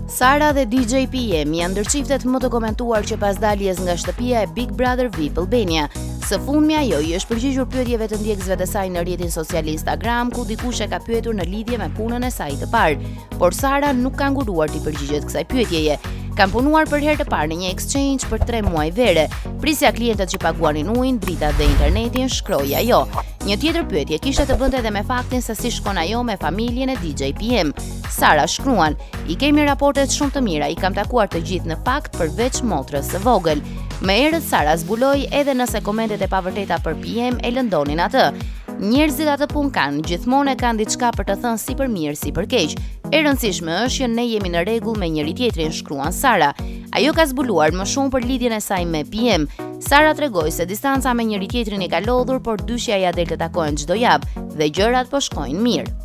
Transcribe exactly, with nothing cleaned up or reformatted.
Sara dhe D J P M janë ndër çiftet më të komentuar që pas daljes nga shtëpia e Big Brother V I P Albania. Së fundmi ajo i është përgjigjur pyetjeve të ndjekësve të saj në rrjetin social Instagram, ku dikush e ka pyetur në lidhje me punën e saj të parë, por Sara nuk ka nguruar t'i përgjigjet kësaj pyetjeje. Kam punuar për herë të parë në një exchange për tre muaj vere. Prisja klientët që paguanin ujin, dritat dhe internetin, shkroi ajo. Një tjetër pyetje kishte të bënte edhe me faktin se si shkon ajo me familjen e D J P M. Sara shkruan: "I kemi raportet shumë të mira, i kam takuar të gjithë në fakt përveç motrës së vogël." Me erët Sara zbuloi edhe nëse komentet e pavërteta për P M e lëndonin atë. Njerëzit atë punë kanë, gjithmonë e kanë diçka për të thënë si për mirë si për keq. E rëndësishme është që ne jemi në rregull me njëri tjetrin, shkruan Sara. Ajo ka zbuluar më shumë për lidhjen e saj me P M. Sara tregoi se distanca me njëri tjetrin i ka lodhur, por dyshja ja del të takohen çdo javë dhe gjërat po shkojnë mirë.